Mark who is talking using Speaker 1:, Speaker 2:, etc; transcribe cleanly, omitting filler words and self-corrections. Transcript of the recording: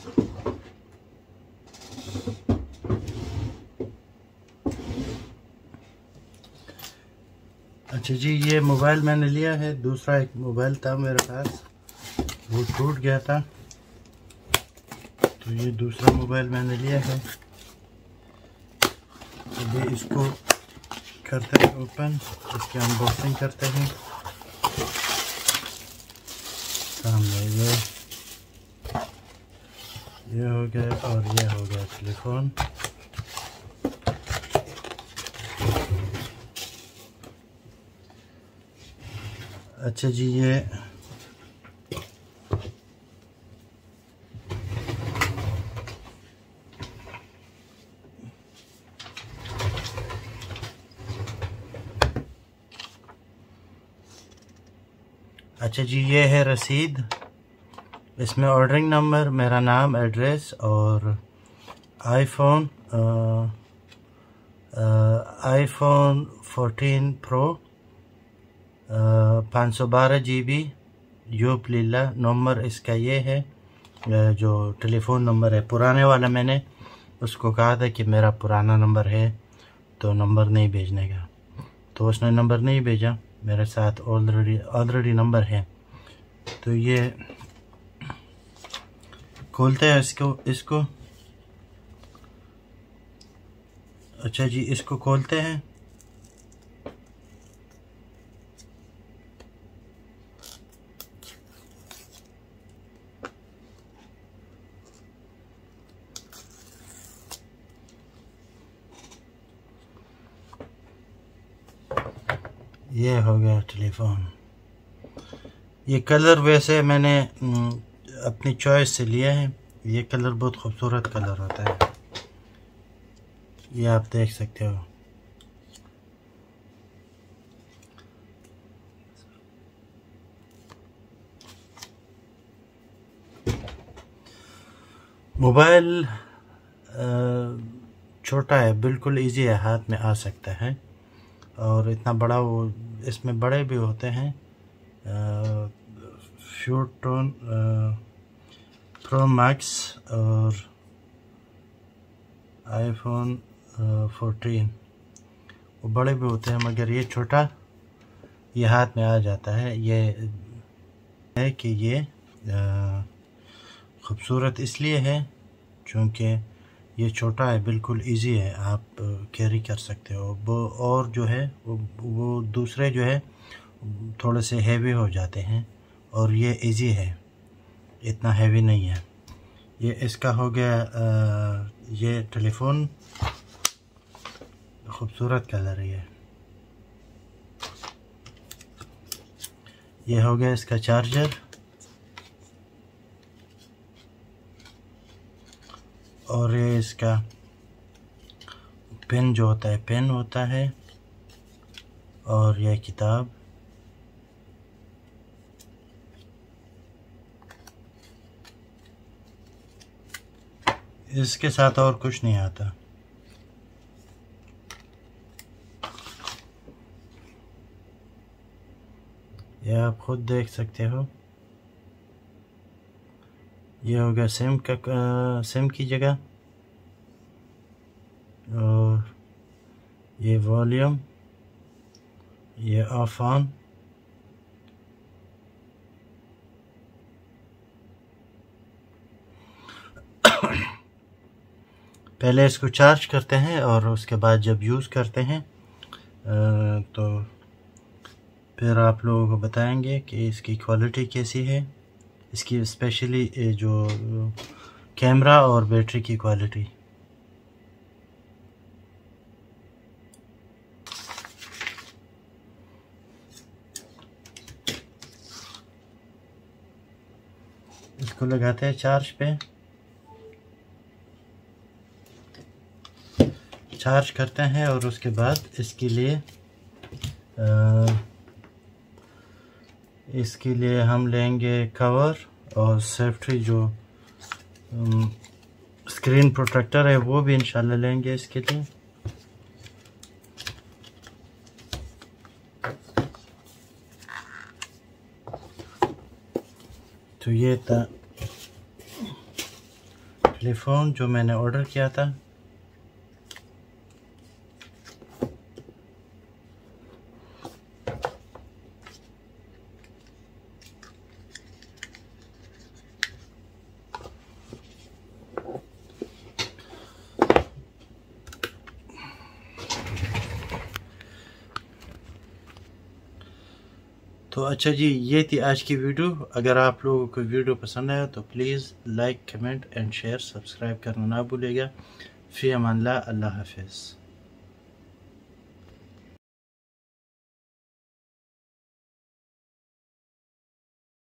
Speaker 1: अच्छा जी, ये मोबाइल मैंने लिया है, दूसरा एक मोबाइल था मेरे पास, वो टूट गया था, तो ये दूसरा मोबाइल मैंने लिया है। अभी इसको करते हैं ओपन, इसकी अनबॉक्सिंग करते हैं। सामने ये हो गया और ये हो गया टेलीफोन। अच्छा जी, ये अच्छा जी, ये है रसीद। इसमें ऑर्डरिंग नंबर, मेरा नाम, एड्रेस और आईफोन 14 प्रो 512 GB यूप लीला। नंबर इसका ये है, जो टेलीफोन नंबर है पुराने वाला, मैंने उसको कहा था कि मेरा पुराना नंबर है तो नंबर नहीं भेजने का, तो उसने नंबर नहीं भेजा। मेरे साथ ऑलरेडी नंबर है। तो ये खोलते हैं इसको। अच्छा जी, इसको खोलते हैं। ये हो गया टेलीफोन। ये कलर वैसे मैंने अपनी चॉइस से लिया है। ये कलर बहुत खूबसूरत कलर होता है, ये आप देख सकते हो। मोबाइल छोटा है, बिल्कुल इजी है, हाथ में आ सकता है। और इतना बड़ा, वो इसमें बड़े भी होते हैं, फ्यूटोन प्रो मैक्स और आईफोन 14, वो बड़े भी होते हैं, मगर ये छोटा, ये हाथ में आ जाता है। ये है कि ये खूबसूरत इसलिए है क्योंकि ये छोटा है, बिल्कुल इजी है, आप कैरी कर सकते हो। वो और जो है वो दूसरे जो है थोड़े से हैवी हो जाते हैं, और ये इजी है, इतना हैवी नहीं है। ये इसका हो गया ये टेलीफोन, खूबसूरत कलर है ये हो गया इसका चार्जर, और ये इसका पेन जो होता है, पेन होता है, और यह किताब। इसके साथ और कुछ नहीं आता। यह आप खुद देख सकते हो। ये हो गया सिम की जगह, और ये वॉल्यूम, ये ऑफ ऑन। पहले इसको चार्ज करते हैं और उसके बाद जब यूज़ करते हैं तो फिर आप लोगों को बताएंगे कि इसकी क्वालिटी कैसी है, इसकी स्पेशली जो कैमरा और बैटरी की क्वालिटी। इसको लगाते हैं चार्ज पे, चार्ज करते हैं, और उसके बाद इसके लिए हम लेंगे कवर और सेफ्टी, जो स्क्रीन प्रोटेक्टर है वो भी इंशाल्लाह लेंगे इसके लिए। तो ये था टेलीफोन जो मैंने ऑर्डर किया था। तो अच्छा जी, ये थी आज की वीडियो। अगर आप लोगों को वीडियो पसंद आया तो please like, comment and share, subscribe करना ना भूलिएगा। फ़ी अमान अल्लाह, अल्लाह हाफ़िज़।